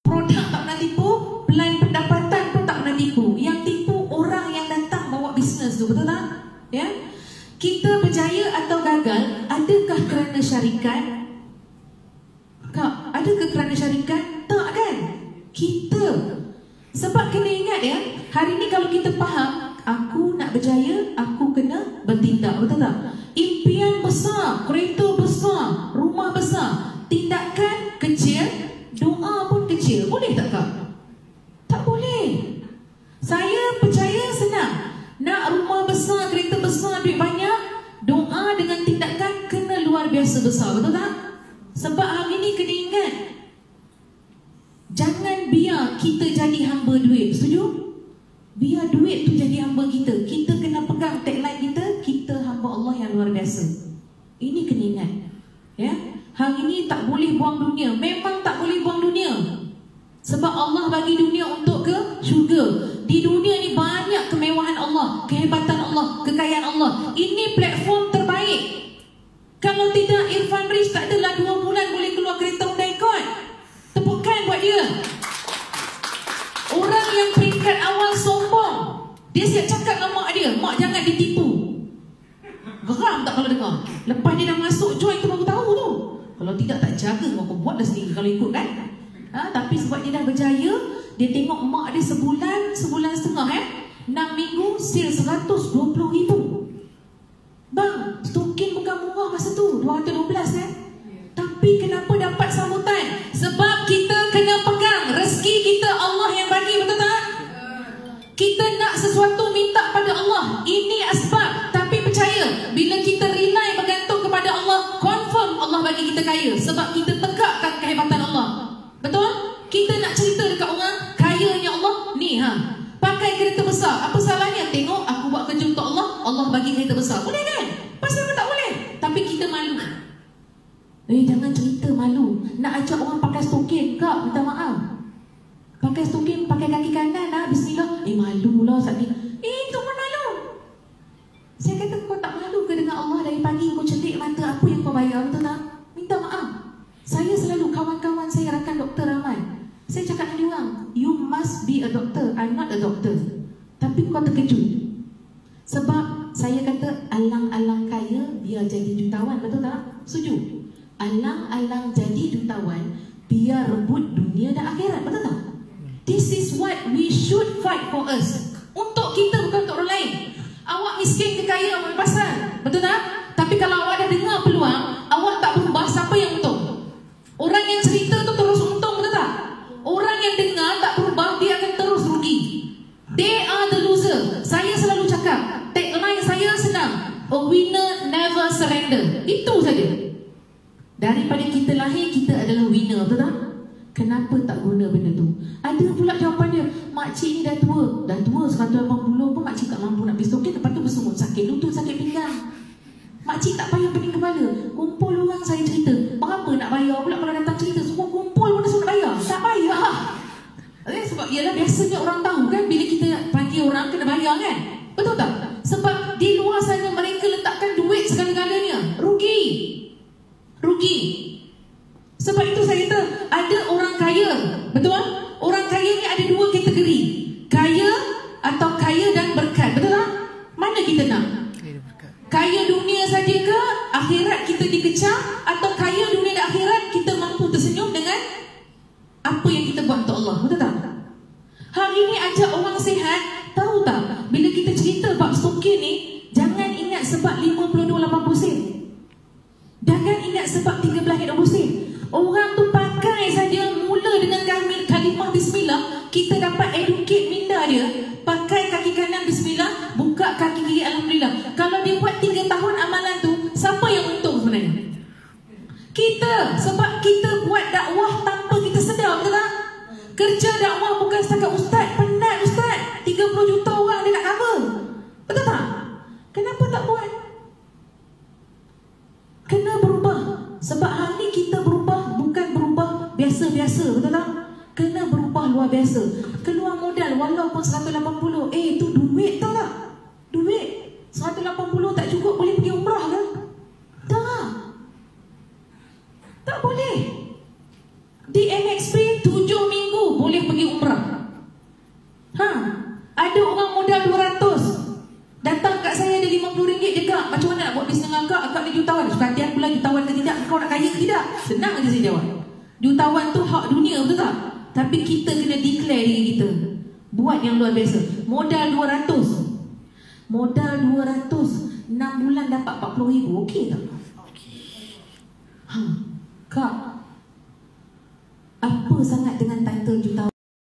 produk tak pernah tipu, plan pendapatan pun tak pernah tipu. Yang tipu orang yang datang bawa bisnes tu, betul tak? Ya? Kita berjaya atau gagal, adakah kerana syarikat? Kak, adakah kerana syarikat? Tak kan? Kita. Sebab kena ingat ya, hari ni kalau kita faham, aku nak berjaya, aku kena bertindak, betul tak? Impian besar, kereta besar, rumah besar, tindakan kecil, doa pun kecil. Boleh tak Kak? Tak boleh. Saya percaya senang. Nak rumah besar, kereta besar, duit banyak, doa dengan tindakan kena luar biasa besar, betul tak? Sebab hari ni kena ingat, jangan biar kita jadi hamba duit. Setuju? Biar duit tu jadi hamba kita. Kita kena pegang tagline kita, kita hamba Allah yang luar biasa. Ini kena ingat. Ya? Hari ni tak boleh buang dunia. Memang tak boleh buang dunia. Sebab Allah bagi dunia untuk ke syurga. Di dunia ni banyak kemewahan Allah, kehebatan Allah, kekayaan Allah. Ini platform terbaik. Kalau tidak, Irfan Rich tak adalah 2 bulan boleh keluar kereta Hyundai Accord. Tepukan buat dia. Orang yang peringkat awal sombong, dia siap cakap dengan mak dia, mak jangan ditipu. Geram tak kalau dengar? Lepas dia dah masuk join tu baru tahu tu. Kalau tidak tak jaga, kau buat dah sendiri kalau ikut kan. Tapi sebab dia dah berjaya, dia tengok mak dia sebulan setengah 6 minggu sale 120,000. Bang, stokin bukan murah masa tu, 212 kan. Tapi kenapa dapat sambutan? Sebab kita kena pegang rezeki kita, Allah yang bagi, betul tak? Kita nak sesuatu minta pada Allah, ini asbab. Tapi percaya, bila kita rely bergantung kepada Allah, confirm Allah bagi kita kaya. Sebab kita tegakkan kehebatan Allah. Betul? Kita nak cerita dekat orang, kayanya Allah ni pakai kereta besar. Apa salahnya? Tengok aku buat kerja untuk Allah, Allah bagi kereta besar. Boleh kan? Pasal apa tak boleh? Tapi kita malu. Jangan cerita malu. Nak ajak orang pakai stokin, Kak, minta maaf. Pakai stokin, pakai kaki kanan bismillah. Malu lah saat ni. Itu pun malu. Saya kata, kau tak malu ke dengan Allah dari pagi kau celik mata apa yang kau bayar, betul tak? Minta maaf. Saya selalu, kawan-kawan saya, rakan doktor ramai, saya cakap dengan dia orang, you must be a doctor. I'm not a doctor. Tapi kau terkejut. Sebab saya kata, alang-alang kaya biar jadi jutawan, betul tak? Setuju? Alang-alang jadi jutawan biar rebut dunia dan akhirat, betul tak? This is what we should fight for us. Untuk kita, bukan untuk orang lain. Awak miskin ke kaya, awak pasal, betul tak? Tapi kalau awak dah dengar peluang, awak tak berubah, siapa yang untung? Orang yang cerita tu terus untung, betul tak? Orang yang dengar tak berubah, dia akan terus rugi. They are the loser. Saya selalu cakap, tagline saya senang, a winner never surrender. Itu saja. Daripada kita lahir, kita adalah winner, betul tak? Kenapa tak guna benda tu? Ada pula jawapan dia, makcik ni dah tua 180 pun makcik tak mampu nak beli stokin. Lepas tu bersungut, sakit lutut, sakit pinggang. Makcik tak payah pening kepala. Kumpul orang saya cerita, berapa nak bayar pula kalau datang cerita? Semua kumpul pun dah suruh nak bayar. Tak payah. Sebab ialah biasanya orang tahu kan, bila kita panggil orang kena bayar kan? Betul tak? Sebab di luar sana mereka letakkan duit segala-galanya. Rugi. Sebab itu saya kata, ada orang kaya, betul? Orang kaya ni ada 2 kategori, kaya atau kaya dan berkat, betul tak? Mana kita nak? Kaya dunia saja ke akhirat kita dikecam, atau kaya dunia dan akhirat kita mampu tersenyum dengan apa yang kita buat untuk Allah, betul tak? Hari ni ajak orang sihat, tahu tak? Bila kita cerita bab stokin ni, jangan ingat sebab 52-80 sen. Jangan ingat sebab 13-20 sen. Orang tu pakai saja, mula dengan kalimah bismillah, kita dapat educate minda dia. Pakai kaki kanan bismillah, buka kaki kiri alhamdulillah. Kalau dia buat 3 tahun amalan tu, siapa yang untung sebenarnya? Kita. Sebab kita buat dakwah tanpa kita sedar, betul tak? Kerja dakwah bukan setakat ustaz, penat ustaz, 30 juta orang dia nak cover, betul tak? Kenapa tak buat? Kena berubah. Sebab hari ni kita berubah, bukan berubah biasa-biasa, betul tak? Kena berubah luar biasa. Keluar modal walaupun 180. Itu duit, tahu tak? Duit 180 tak cukup boleh pergi umrah ke? Tak boleh. Di MXP 7 minggu habis dengan akak ni jutawan. Suka hati aku lah jutawan ke tidak, kau nak kaya ke tidak? Senang aja saya jawab. Jutawan tu hak dunia, betul tak? Tapi kita kena declare diri kita. Buat yang luar biasa. Modal 200. Modal 200, 6 bulan dapat 40,000. Okey tak? Kak, apa sangat